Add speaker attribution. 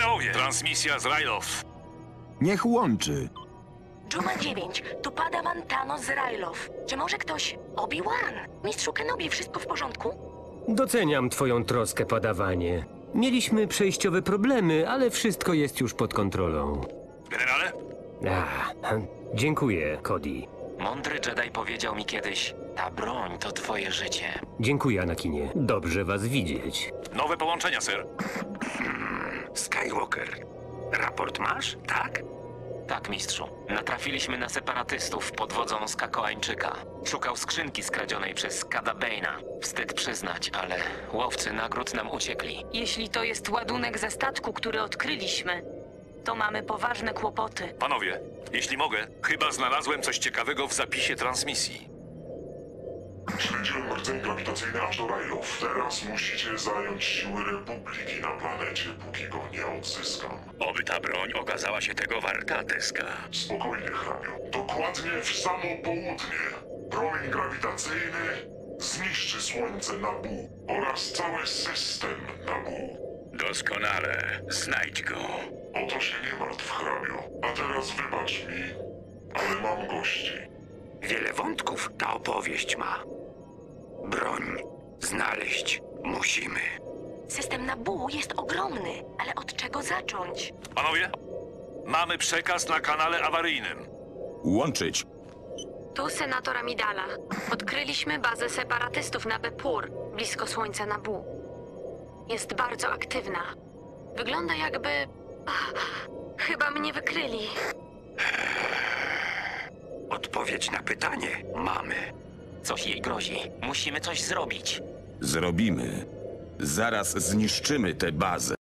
Speaker 1: Panowie, transmisja z Rylow.
Speaker 2: Niech łączy.
Speaker 3: Dżuma 9, tu Padawan Thanos z Rylow. Czy może ktoś... Obi-Wan? Mistrzu Kenobi, wszystko w porządku?
Speaker 4: Doceniam twoją troskę, Padawanie. Mieliśmy przejściowe problemy, ale wszystko jest już pod kontrolą.
Speaker 1: Generale?
Speaker 4: Dziękuję, Cody.
Speaker 5: Mądry Jedi powiedział mi kiedyś, ta broń to twoje życie.
Speaker 4: Dziękuję, Anakinie. Dobrze was widzieć.
Speaker 1: Nowe połączenia, sir.
Speaker 6: Skywalker, raport masz, tak?
Speaker 5: Tak, mistrzu. Natrafiliśmy na separatystów pod wodzą Skakoańczyka. Szukał skrzynki skradzionej przez Cada Bane'a. Wstyd przyznać, ale łowcy nagród nam uciekli.
Speaker 3: Jeśli to jest ładunek ze statku, który odkryliśmy, to mamy poważne kłopoty.
Speaker 1: Panowie, jeśli mogę, chyba znalazłem coś ciekawego w zapisie transmisji.
Speaker 7: Śledziłem rdzeń grawitacyjny aż do Rylow. Teraz musicie zająć siły Republiki na planecie, póki go nie odzyskam.
Speaker 6: Oby ta broń okazała się tego warta, Teska.
Speaker 7: Spokojnie, hrabio. Dokładnie w samo południe. Promień grawitacyjny zniszczy słońce Nabu oraz cały system Nabu.
Speaker 6: Doskonale. Znajdź go.
Speaker 7: O to się nie martw, hrabio. A teraz wybacz mi, ale mam gości.
Speaker 6: Wiele wątków ta opowieść ma. Broń znaleźć musimy.
Speaker 3: System Nabu jest ogromny, ale od czego zacząć?
Speaker 1: Panowie, mamy przekaz na kanale awaryjnym.
Speaker 2: Łączyć.
Speaker 8: Tu senator Amidala. Odkryliśmy bazę separatystów na Bepur, blisko słońca Nabu. Jest bardzo aktywna. Wygląda jakby... chyba mnie wykryli.
Speaker 6: Odpowiedź na pytanie mamy.
Speaker 5: Coś jej grozi. Musimy coś zrobić.
Speaker 2: Zrobimy. Zaraz zniszczymy tę bazę.